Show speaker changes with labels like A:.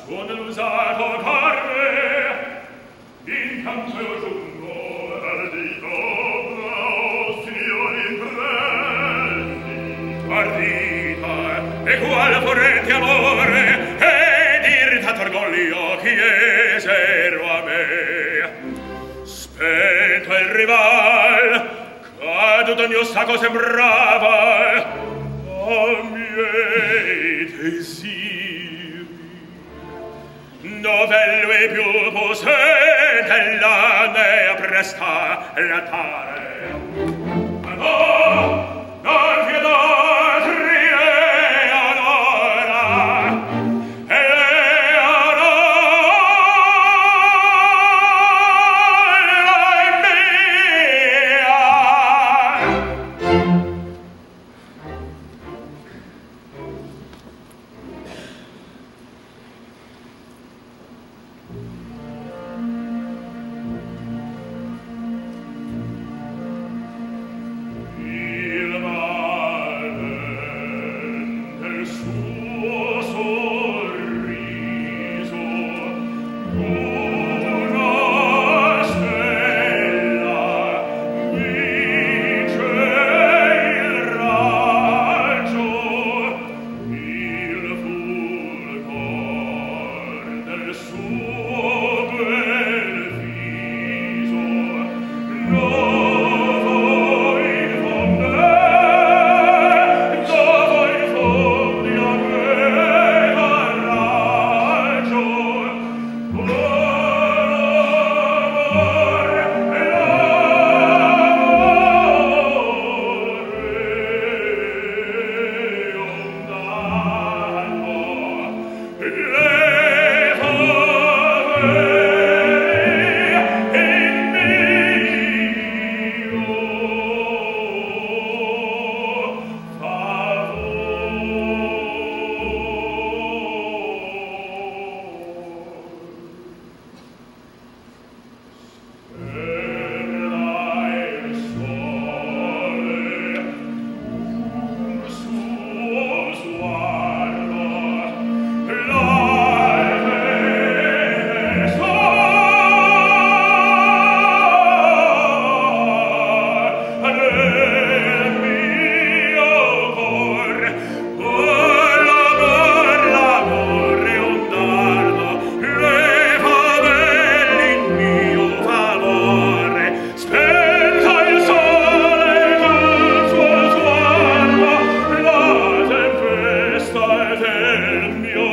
A: Con l'usato carne in campo io giungo ardito signori impresi ardita e qual forente amore ed irritato orgoglio chiesero a me spento il rival caduto il mio sacco sembrava a miei desiri novello e più possente la mea presta lattare ma no non fidatri del mio